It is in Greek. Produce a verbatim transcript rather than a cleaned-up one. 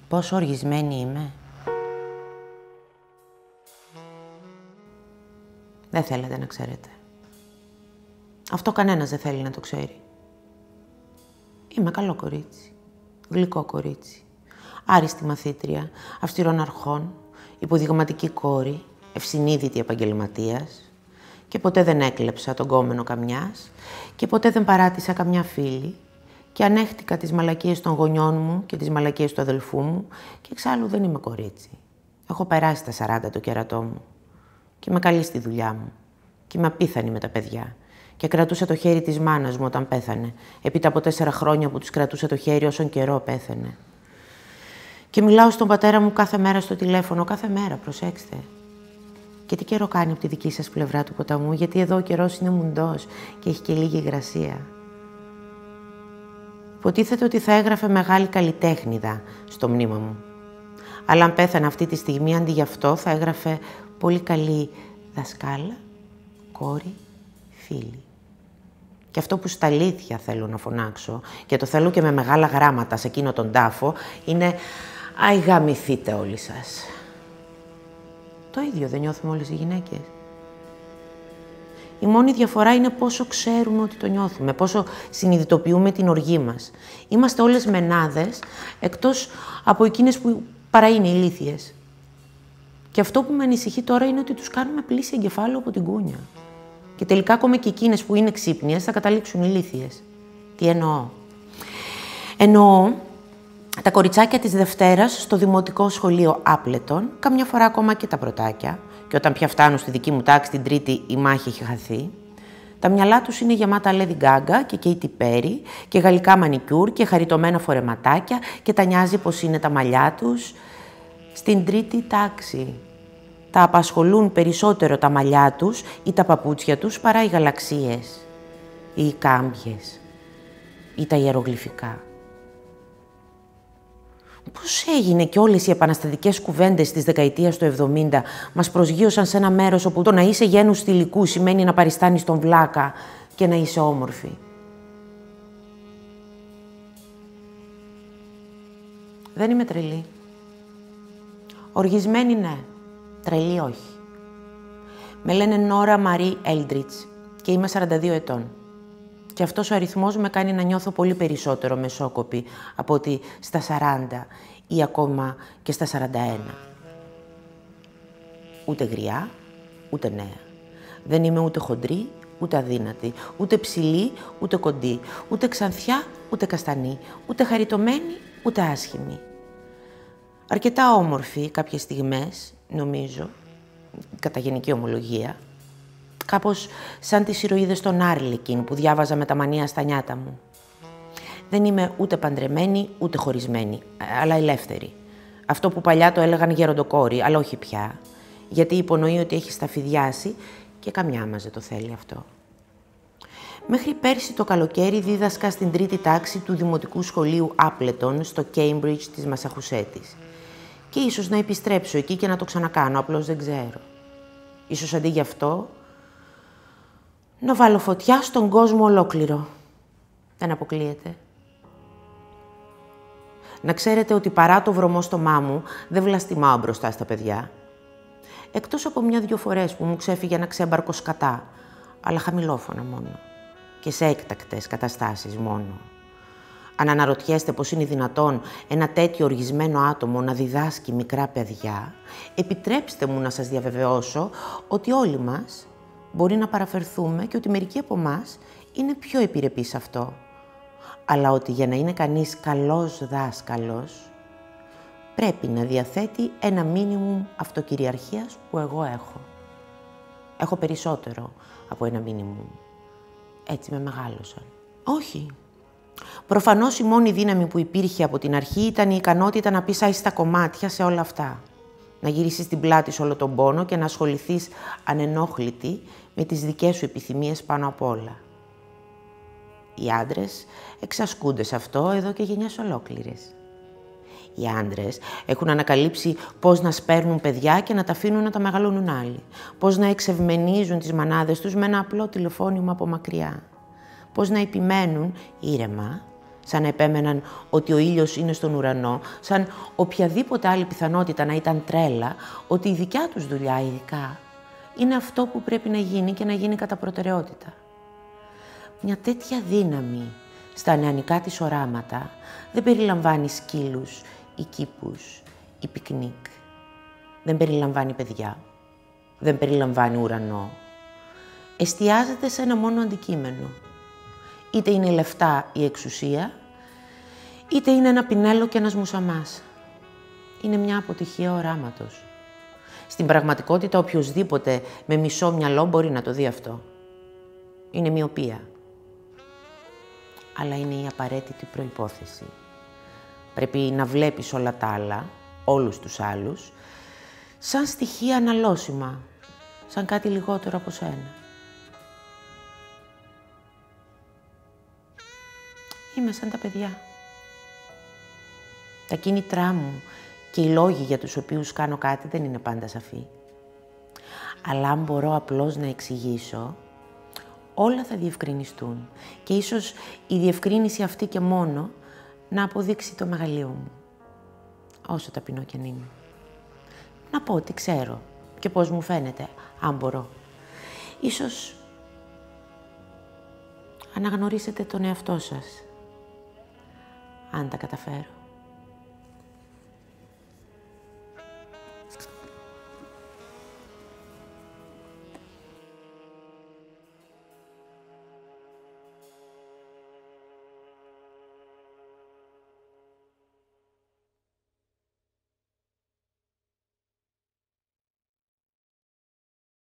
Πόσο οργισμένη είμαι. Δεν θέλετε να ξέρετε. Αυτό κανένας δεν θέλει να το ξέρει. Είμαι καλό κορίτσι. Γλυκό κορίτσι. Άριστη μαθήτρια, αυστηρών αρχών, υποδειγματική κόρη, ευσυνείδητη επαγγελματίας. Και ποτέ δεν έκλεψα τον κόμενο καμιάς και ποτέ δεν παράτησα καμιά φίλη και ανέχτηκα τις μαλακίες των γονιών μου και τις μαλακίες του αδελφού μου και εξάλλου δεν είμαι κορίτσι. Έχω περάσει τα σαράντα το κερατό μου και είμαι καλή στη δουλειά μου και είμαι απίθανη με τα παιδιά και κρατούσα το χέρι της μάνας μου όταν πέθανε, επίτα από τέσσερα χρόνια που τους κρατούσα το χέρι όσον καιρό πέθανε. Και μιλάω στον πατέρα μου κάθε μέρα στο τηλέφωνο, κάθε μέρα, προσέξτε. Και τι καιρό κάνει από τη δική σας πλευρά του ποταμού, γιατί εδώ ο καιρός είναι μουντός και έχει και λίγη υγρασία. Υποτίθεται ότι θα έγραφε μεγάλη καλλιτέχνηδα στο μνήμα μου. Αλλά αν πέθανε αυτή τη στιγμή, αντί γι' αυτό, θα έγραφε πολύ καλή δασκάλα, κόρη, φίλη. Και αυτό που στα αλήθεια θέλω να φωνάξω, και το θέλω και με μεγάλα γράμματα σε εκείνο τον τάφο, είναι «Αϊ, γαμηθείτε όλοι σας». Το ίδιο δεν νιώθουμε όλες οι γυναίκες. Η μόνη διαφορά είναι πόσο ξέρουμε ότι το νιώθουμε, πόσο συνειδητοποιούμε την οργή μας. Είμαστε όλες μενάδες, εκτός από εκείνες που παρά είναι ηλίθιες. Και αυτό που με ανησυχεί τώρα είναι ότι τους κάνουμε πλήση εγκεφάλου από την κούνια. Και τελικά ακόμα και εκείνες που είναι ξύπνιες θα καταλήξουν ηλίθιες. Τι εννοώ. Εννοώ τα κοριτσάκια της Δευτέρας στο δημοτικό σχολείο Άπλετον, καμιά φορά ακόμα και τα πρωτάκια, και όταν πια φτάνουν στη δική μου τάξη την Τρίτη η μάχη έχει χαθεί, τα μυαλά τους είναι γεμάτα Lady Gaga και Katy Perry και γαλλικά μανικιούρ και χαριτωμένα φορεματάκια και τα νοιάζει πως είναι τα μαλλιά τους στην τρίτη τάξη. Τα απασχολούν περισσότερο τα μαλλιά τους ή τα παπούτσια τους παρά οι γαλαξίες ή οι κάμπιες ή τα ιερογλυφικά. Πώς έγινε και όλες οι επαναστατικές κουβέντες της δεκαετίας του εβδομήντα μας προσγείωσαν σε ένα μέρος όπου το να είσαι γένους θηλυκού σημαίνει να παριστάνεις τον βλάκα και να είσαι όμορφη. Δεν είμαι τρελή. Οργισμένη ναι, τρελή όχι. Με λένε Νόρα Μαρί Έλντριτς και είμαι σαράντα δύο ετών. Και αυτός ο αριθμός με κάνει να νιώθω πολύ περισσότερο μεσόκοπη από ότι στα σαράντα ή ακόμα και στα σαράντα ένα. Ούτε γριά, ούτε νέα. Δεν είμαι ούτε χοντρή, ούτε αδύνατη, ούτε ψηλή, ούτε κοντή, ούτε ξανθιά, ούτε καστανή, ούτε χαριτωμένη, ούτε άσχημη. Αρκετά όμορφη κάποιες στιγμές, νομίζω, κατά γενική ομολογία, κάπως σαν τις ηρωίδες των Άρλικιν που διάβαζα με τα μανία στα νιάτα μου. Δεν είμαι ούτε παντρεμένη, ούτε χωρισμένη, αλλά ελεύθερη. Αυτό που παλιά το έλεγαν γεροντοκόρη, αλλά όχι πια, γιατί υπονοεί ότι έχει σταφυδιάσει και καμιά μας δεν το θέλει αυτό. Μέχρι πέρσι το καλοκαίρι δίδασκα στην τρίτη τάξη του Δημοτικού Σχολείου Άπλετον στο Cambridge της Μασαχουσέτης. Και ίσως να επιστρέψω εκεί και να το ξανακάνω, απλώς δεν ξέρω. Ίσως αντί γι' αυτό να βάλω φωτιά στον κόσμο ολόκληρο. Δεν αποκλείεται. Να ξέρετε ότι παρά το βρωμό στο μάμου, δεν βλαστημάω μπροστά στα παιδιά. Εκτός από μια-δυο φορές που μου ξέφυγε ένα ξέμπαρκο σκατά, αλλά χαμηλόφωνα μόνο. Και σε έκτακτες καταστάσεις μόνο. Αν αναρωτιέστε πώς είναι δυνατόν ένα τέτοιο οργισμένο άτομο να διδάσκει μικρά παιδιά, επιτρέψτε μου να σας διαβεβαιώσω ότι όλοι μας μπορεί να παραφερθούμε και ότι μερικοί από εμάς είναι πιο επιρρεπείς σε αυτό. Αλλά ότι για να είναι κανείς καλός δάσκαλος, πρέπει να διαθέτει ένα μίνιμουμ αυτοκυριαρχίας που εγώ έχω. Έχω περισσότερο από ένα μίνιμουμ. Έτσι με μεγάλωσαν. Όχι. Προφανώς η μόνη δύναμη που υπήρχε από την αρχή ήταν η ικανότητα να πεις άιστα κομμάτια σε όλα αυτά. Να γυρίσεις την πλάτη σε όλο τον πόνο και να ασχοληθείς ανενόχλητη με τις δικές σου επιθυμίες πάνω απ' όλα. Οι άντρες εξασκούνται σε αυτό εδώ και γενιές ολόκληρες. Οι άντρες έχουν ανακαλύψει πώς να σπέρνουν παιδιά και να τα αφήνουν να τα μεγαλώνουν άλλοι. Πώς να εξευμενίζουν τις μανάδες τους με ένα απλό τηλεφώνημα από μακριά. Πώς να επιμένουν ήρεμα σαν να επέμεναν ότι ο ήλιος είναι στον ουρανό, σαν οποιαδήποτε άλλη πιθανότητα να ήταν τρέλα, ότι η δικιά τους δουλειά ειδικά είναι αυτό που πρέπει να γίνει και να γίνει κατά προτεραιότητα. Μια τέτοια δύναμη στα νεανικά της οράματα δεν περιλαμβάνει σκύλους ή κήπους ή πικνίκ. Δεν περιλαμβάνει παιδιά. Δεν περιλαμβάνει ουρανό. Εστιάζεται σε ένα μόνο αντικείμενο. Είτε είναι λεφτά ή εξουσία, είτε είναι ένα πινέλο και ένας μουσαμάς. Είναι μια αποτυχία οράματος. Στην πραγματικότητα, οποιοσδήποτε με μισό μυαλό μπορεί να το δει αυτό. Είναι μοιοπία. Αλλά είναι η απαραίτητη προϋπόθεση. Πρέπει να βλέπεις όλα τα άλλα, όλους τους άλλους, σαν στοιχεία αναλώσιμα, σαν κάτι λιγότερο από σένα. Είμαι σαν τα παιδιά. Τα κίνητρά μου και οι λόγοι για τους οποίους κάνω κάτι δεν είναι πάντα σαφή. Αλλά αν μπορώ απλώς να εξηγήσω, όλα θα διευκρινιστούν και ίσως η διευκρίνηση αυτή και μόνο να αποδείξει το μεγαλείο μου, όσο ταπεινό κι αν είμαι. Να πω τι ξέρω και πώς μου φαίνεται, αν μπορώ. Ίσως αναγνωρίσετε τον εαυτό σας, αν τα καταφέρω.